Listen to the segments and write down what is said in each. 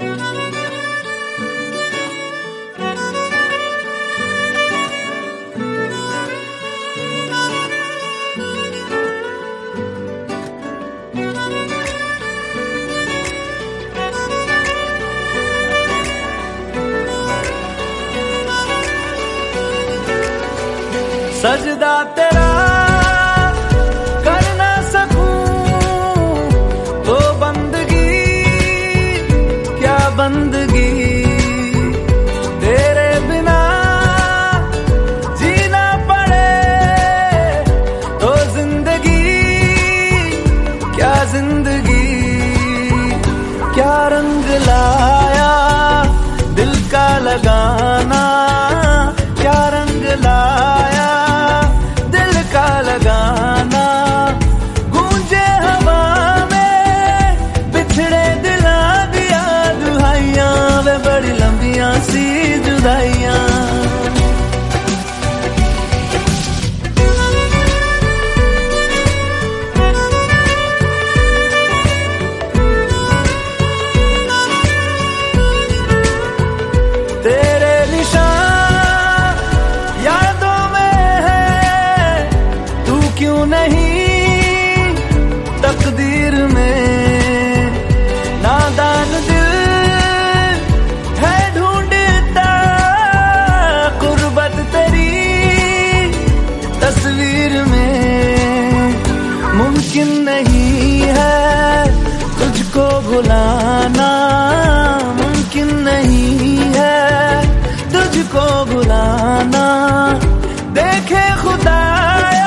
सजदा तेरा कर ना सकूं तो बंदगी क्या बंदगी, तेरे बिना जीना पड़े तो जिंदगी क्या जिंदगी। क्या रंग लाया दिल का लगाना, क्या रंग लाया लगाना, गूंजे हवा में बिछड़े दिला दिया दुहाइयां, वे बड़ी लंबियां सी जुदाइयां। तेरे निशान यादों क्यों नहीं तकदीर में, नादान दिल है ढूंढता कुर्बत तेरी तस्वीर में। मुमकिन नहीं है तुझको भुलाना, मुमकिन नहीं है तुझको भुलाना। देखे खुदाया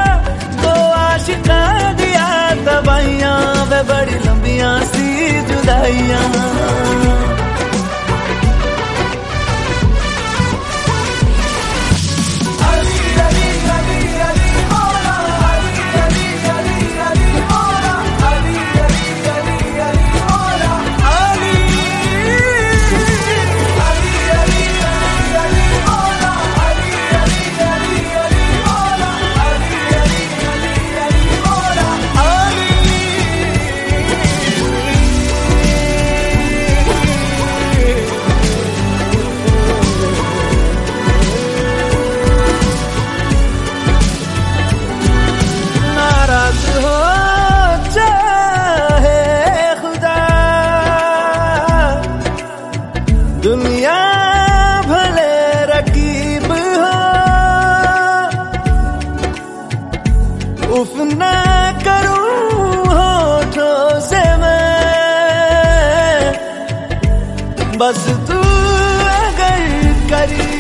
शिका दिया तबाइयां, वे बड़ी लंबियां सी जुदाइयां। दुनिया भले रकीब हो, उफ ना करूं होठों से मैं, बस तू अगर करीब